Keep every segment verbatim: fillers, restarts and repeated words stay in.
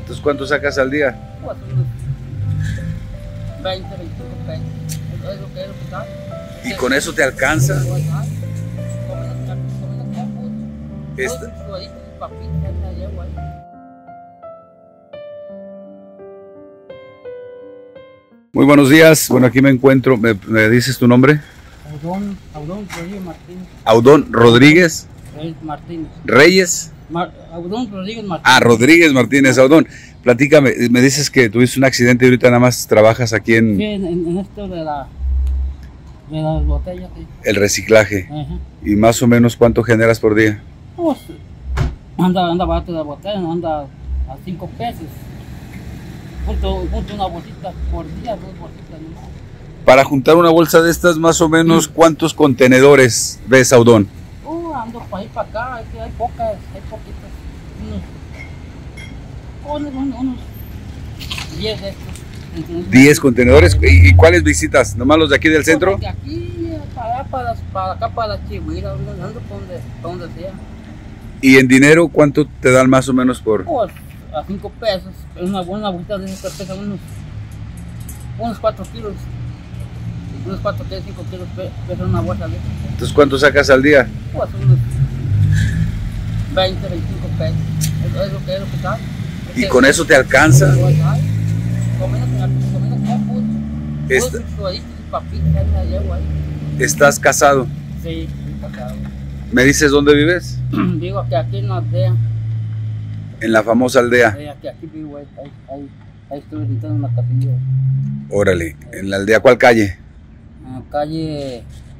Entonces, ¿cuánto sacas al día? Pues unos veinte, veinticinco pesos. Es lo que es lo que sale. ¿Y con eso te alcanza? Esta- Muy buenos días. Bueno, aquí me encuentro. ¿Me, me dices tu nombre? Audón, Audón Rodríguez Martínez. Audón Rodríguez Reyes Martínez. Reyes. Mar, Audón Rodríguez Martínez. Ah, Rodríguez Martínez. Audón, platícame. Me dices que tuviste un accidente y ahorita nada más trabajas aquí en Sí, en, en esto de la de las botellas. Sí. el reciclaje. Ajá. ¿Y más o menos cuánto generas por día? Pues, anda, anda barato la botella, anda a cinco pesos. Junto, junto una bolsita por día, dos bolsitas nomás. Para juntar una bolsa de estas, más o menos, ¿cuántos contenedores ves, Audón? Uh, ando para ahí para acá, hay, hay pocas, hay poquitas. Unos, unos, unos, unos diez de estos. Entonces, diez contenedores. ¿Y, y cuáles visitas? ¿Nomás los de aquí del centro? De aquí para allá, para, para acá, para la Chihuahua, ando para donde, para donde sea. ¿Y en dinero cuánto te dan más o menos por...? Pues a cinco pesos, una buena bolsita de esas pesa unos, unos cuatro kilos. Unos cuatro kilos, cinco kilos pesa una bolsa de esas. Entonces, ¿cuánto sacas al día? Pues unos veinte, veinticinco pesos. Eso es lo que es lo que sale. ¿Y con eso te alcanza? Esta- ¿Estás casado? Sí, estoy casado. ¿Me dices dónde vives? Digo que aquí en la aldea, En la famosa aldea. eh, aquí, aquí vivo, ahí, ahí, ahí, ahí estoy visitando una casilla. Órale. ¿En la aldea cuál calle? En la calle.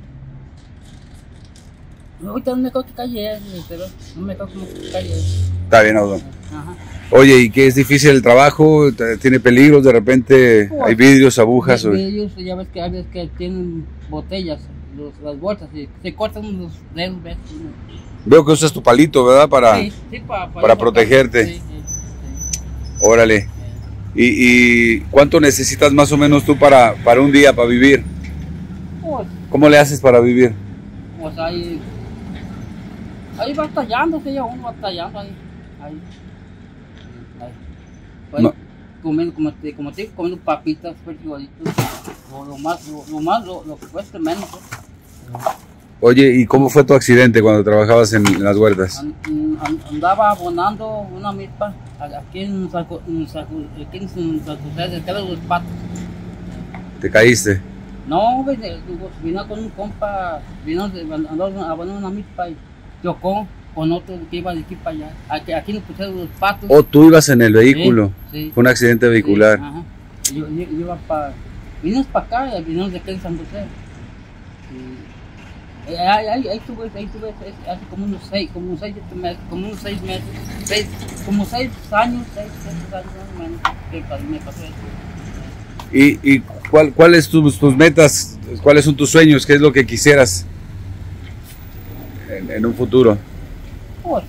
Ahorita no me acuerdo qué calle es, pero no me acuerdo cómo qué calle es. Está bien, Audón. Ajá. Oye, ¿y qué es difícil el trabajo? ¿Tiene peligros? ¿De repente hay vidrios, agujas? o- De- de ellos, ya ves que hay veces que tienen botellas, los, las bolsas, y se cortan los dedos, ¿ves? Veo que usas tu palito, ¿verdad? Para... Sí, sí, para, para protegerte. Sí, sí, sí. Órale. ¿Y, ¿Y cuánto necesitas más o menos tú para, para un día, para vivir? Pues, ¿Cómo le haces para vivir? pues ahí, ahí batallando, sí, ya uno batallando ahí, ahí, ahí. Pues, No. comiendo, como te, como te digo, comiendo papitas, frijolitos, lo, lo más, lo, lo más, lo, lo que cueste menos. Pues. Oye, ¿y cómo fue tu accidente cuando trabajabas en, en las huertas? An- an- andaba abonando una milpa aquí en San Jo- en San Jo- aquí en San José de Tela de los Patos. ¿Te caíste? No, güey, de- digo, vino con un compa, vino de- andaba abonando una milpa y chocó con otro que iba de aquí para allá. Aquí, aquí nos pusieron los patos. ¿O tú ibas en el vehículo? Sí, sí. Fue un accidente vehicular. Sí, ajá. Yo, yo, yo iba para, vinimos para acá, vinimos de aquí en San José. Y, eh, ahí, ahí, ahí tuve, ahí tuve hace como unos seis, como unos seis meses, como unos seis meses, seis, como seis años, seis, seis años más o menos, que pa- me pasó eso. ¿Y, y cuál, cuáles tus, tus metas? ¿Cuáles son tus sueños? ¿Qué es lo que quisieras en, en un futuro? Pues,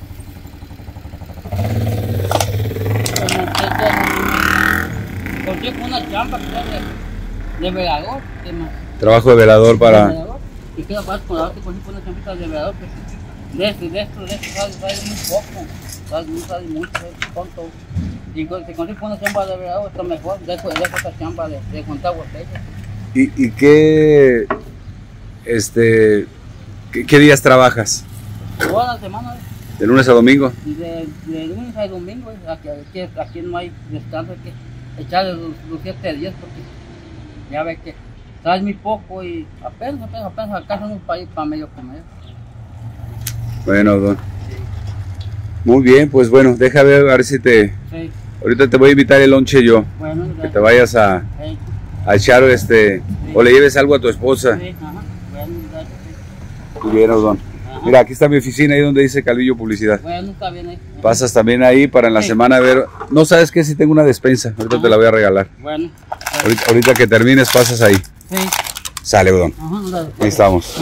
como que que- consigo una chamba que sea de, de velador, ¿qué más? Trabajo de velador De para... velador. Y queda más con la otra, consigo una chambita de velador, pues, de esto, de esto, de esto, sale, sale muy poco, sale, no sale mucho, es tonto. Y con- si consigo una chamba de velador, está mejor, dejo, dejo esa chamba de, de contar botellas. ¿Y, y qué, este, qué, qué días trabajas? Toda la semana, ¿De lunes a domingo? de, de lunes a domingo, aquí, aquí, aquí no hay descanso, hay que echarle los, los siete días porque ya ves que sale muy poco y apenas, apenas, apenas alcanzamos para ir para medio comer. Bueno, don. Muy bien, pues bueno, deja ver a ver si te... Sí, Ahorita te voy a invitar el lonche yo, bueno, que te vayas a, sí, a echar este... O le lleves algo a tu esposa. sí, ajá, bueno, gracias, sí. Muy bien, don. Ajá. Mira, aquí está mi oficina ahí donde dice Calvillo Publicidad. Bueno, está bien ahí. Pasas también ahí para en la Sí. semana ver... No sabes qué, si tengo una despensa, ahorita te la voy a regalar. Bueno, Ahorita, ahorita que termines pasas ahí. sí, Sale, don. ajá, dale. Ahí estamos.